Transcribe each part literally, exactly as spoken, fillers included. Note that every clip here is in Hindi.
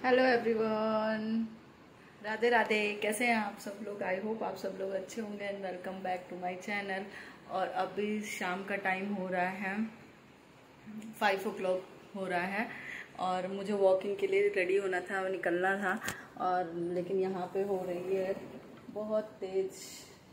Hello everyone, Radhe Radhe. कैसे हैं आप सब लोग? आई होप आप सब लोग अच्छे होंगे and welcome back to my channel. और अभी शाम का टाइम हो रहा है, फाइव ओ क्लॉक हो रहा है और मुझे वॉकिंग के लिए रेडी होना था और निकलना था। और लेकिन यहाँ पे हो रही है बहुत तेज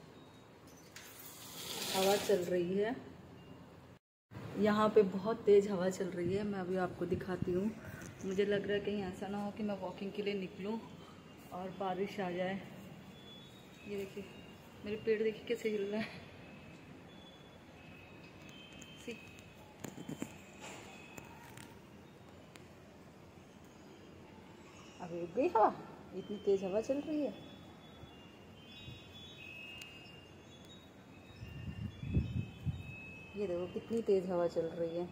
हवा चल रही है। यहाँ पे बहुत तेज़ हवा चल रही है। मैं अभी आपको दिखाती हूँ। मुझे लग रहा है कहीं ऐसा ना हो कि मैं वॉकिंग के लिए निकलूँ और बारिश आ जाए। ये देखिए मेरे पेड़ देखिए कैसे हिल रहा है। सी अभी रुक गई हवा, इतनी तेज़ हवा चल रही है। ये देखो कितनी तेज़ हवा चल रही है।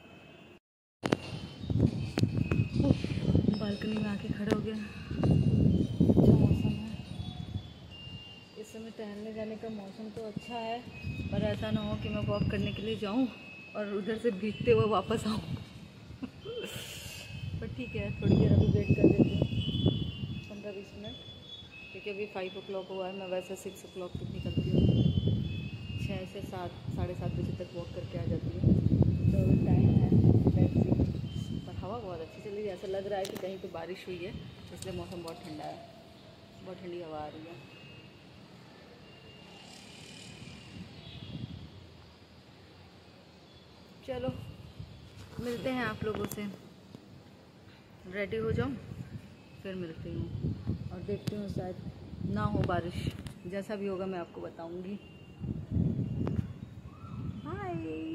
बालकनी में आके खड़ा हो गया। अच्छा मौसम है, इस समय टहलने जाने का मौसम तो अच्छा है, पर ऐसा ना हो कि मैं वॉक करने के लिए जाऊं और उधर से भीगते हुए वापस आऊं। पर ठीक है, थोड़ी देर अभी वेट कर लेती हूँ, पंद्रह बीस मिनट, क्योंकि अभी फाइव ओ क्लॉक हुआ है। मैं वैसे सिक्स ओ क्लॉक तक निकलती हूँ, छः से सात साढ़े सात बजे तक वॉक करके आ जाती हूँ। तो टाइम है लेट्स सी। पर हवा बहुत अच्छी चल रही है। ऐसा लग रहा है कि कहीं पे बारिश हुई है, इसलिए मौसम बहुत ठंडा है, बहुत ठंडी हवा आ रही है। चलो मिलते हैं आप लोगों से। रेडी हो जाऊँ फिर मिलती हूँ और देखती हूँ, शायद ना हो बारिश। जैसा भी होगा मैं आपको बताऊँगी। हाय,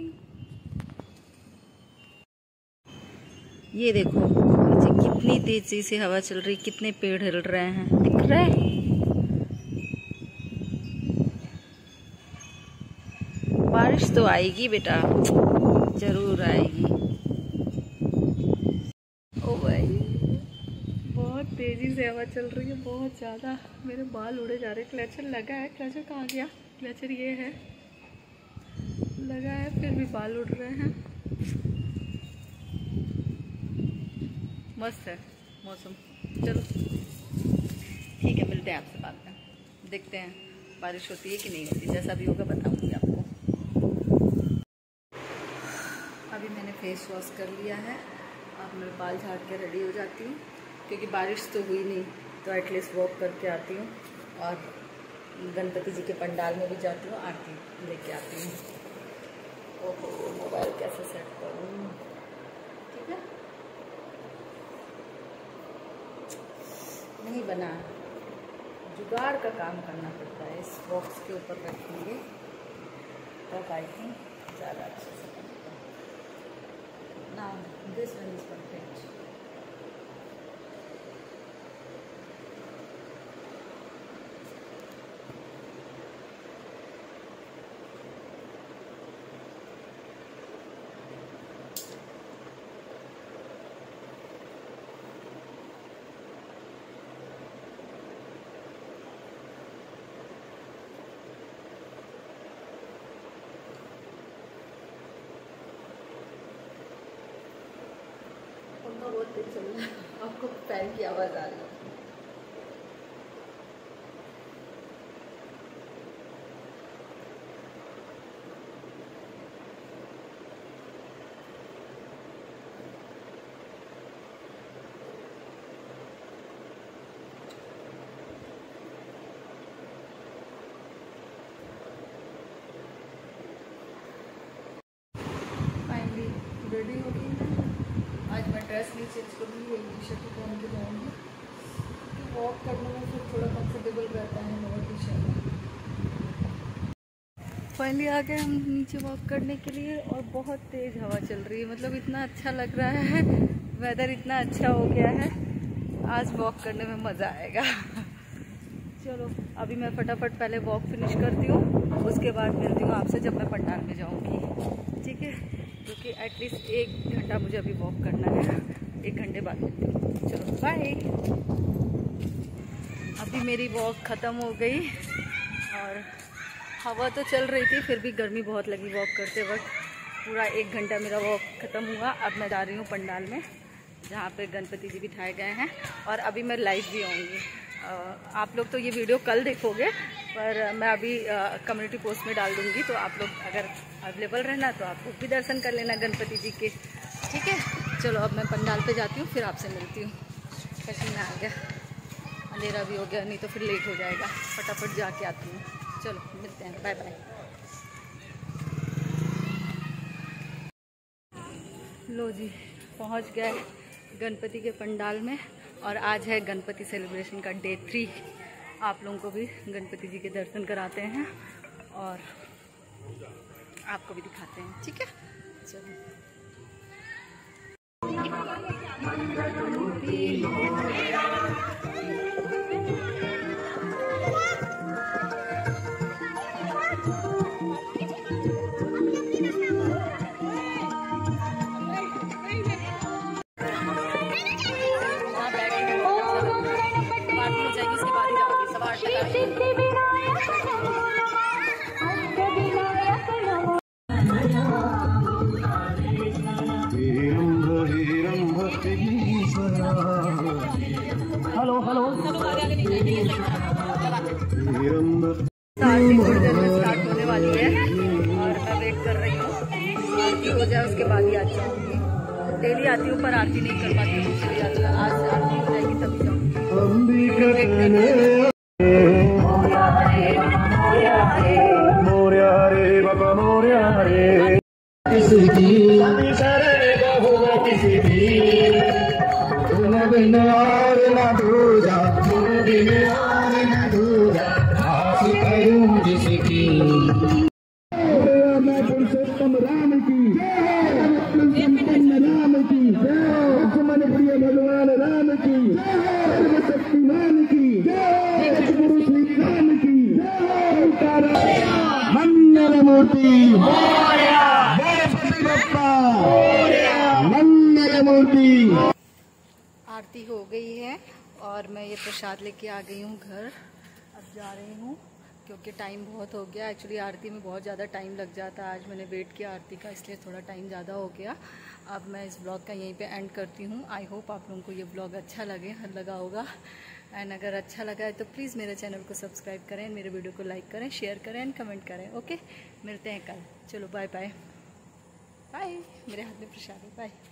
ये देखो नीचे कितनी तेजी से हवा चल रही, कितने पेड़ हिल रहे हैं, दिख रहा है? बारिश तो आएगी बेटा, जरूर आएगी। ओ भाई बहुत तेजी से हवा चल रही है, बहुत ज़्यादा। मेरे बाल उड़े जा रहे हैं। क्लचर लगा है, क्लचर कहाँ गया? क्लचर ये है, लगा है, फिर भी बाल उड़ रहे हैं। मस्त है मौसम। चलो ठीक है, मिलते हैं आपसे बाद में। देखते हैं बारिश होती है कि नहीं होती। जैसा भी होगा बताऊंगी आपको। अभी मैंने फेस वॉश कर लिया है। अब मैं बाल झाड़ के रेडी हो जाती हूँ, क्योंकि बारिश तो हुई नहीं, तो एटलीस्ट वॉक करके आती हूँ और गणपति जी के पंडाल में भी जाती हूँ, आरती लेके आती हूँ। ओहो, मोबाइल कैसे सेट करूँ? ठीक है, नहीं बना, जुगाड़ का काम करना पड़ता है। इस बॉक्स के ऊपर रखेंगे तब आई थिंक ज़्यादा अच्छे से बनेगा। Now this one is perfect. बहुत तेज चल रहा है, आपको फैन की आवाज़ आ रही है। फाइनली रेडी हो गई मैं। आज मैं ड्रेस नहीं चेंज करूँगी, एक टी शर्ट पहन के जाऊँगी, क्योंकि वॉक करने में फिर थोड़ा कंफर्टेबल रहता है लोअर टी शर्ट में। फाइनली आ गए हम नीचे वॉक करने के लिए और बहुत तेज़ हवा चल रही है। मतलब इतना अच्छा लग रहा है, वेदर इतना अच्छा हो गया है, आज वॉक करने में मज़ा आएगा। चलो अभी मैं फटाफट पहले वॉक फिनिश करती हूँ, उसके बाद मिलती हूँ आपसे जब मैं पंडाल में जाऊँगी। ठीक है, क्योंकि एटलीस्ट एक घंटा मुझे अभी वॉक करना है। एक घंटे बाद मिलती हूँ। चलो बाय। अभी मेरी वॉक ख़त्म हो गई और हवा तो चल रही थी, फिर भी गर्मी बहुत लगी वॉक करते वक्त। पूरा एक घंटा मेरा वॉक ख़त्म हुआ। अब मैं जा रही हूँ पंडाल में जहाँ पे गणपति जी बिठाए गए हैं। और अभी मैं लाइव भी आऊँगी। आप लोग तो ये वीडियो कल देखोगे, पर मैं अभी कम्युनिटी पोस्ट में डाल दूँगी, तो आप लोग अगर अवेलेबल रहना तो आप लोग भी दर्शन कर लेना गणपति जी के। ठीक है, चलो अब मैं पंडाल पे जाती हूँ, फिर आपसे मिलती हूँ। पसीना आ गया, अंधेरा भी हो गया, नहीं तो फिर लेट हो जाएगा। फटाफट जाके आती हूँ। चलो मिलते हैं, बाय बाय। लो जी, पहुँच गए गणपति के पंडाल में। और आज है गणपति सेलिब्रेशन का डे थ्री। आप लोगों को भी गणपति जी के दर्शन कराते हैं और आपको भी दिखाते हैं। ठीक है, चलो। हेलो हेलो आरती थोड़ी देर में स्टार्ट होने वाली है और मैं वेट कर रही हूँ। आरती हो जाए उसके बाद ही आ जाऊँगी। डेली आती हूँ पर आरती नहीं कर पाती हूँ, इसलिए आज आरती हो जाएगी तभी जाऊँगी। पुरुषोत्तम राम की राम की लक्ष्मण प्रिय भगवान राम की शक्तिमान की गुरु श्री राम की मंगल मूर्ति गणपति बप्पा मंगल मूर्ति। आरती हो गई है और मैं ये प्रसाद लेके आ गई हूँ घर। अब जा रही हूँ क्योंकि टाइम बहुत हो गया। एक्चुअली आरती में बहुत ज़्यादा टाइम लग जाता है। आज मैंने वेट किया आरती का, इसलिए थोड़ा टाइम ज़्यादा हो गया। अब मैं इस ब्लॉग का यहीं पे एंड करती हूँ। आई होप आप लोगों को ये ब्लॉग अच्छा लगे लगा होगा। एंड अगर अच्छा लगा है तो प्लीज़ मेरे चैनल को सब्सक्राइब करें, मेरे वीडियो को लाइक करें, शेयर करें एंड कमेंट करें। ओके, मिलते हैं कल। चलो बाय बाय बाय। मेरे हाथ में प्रसाद है, बाय।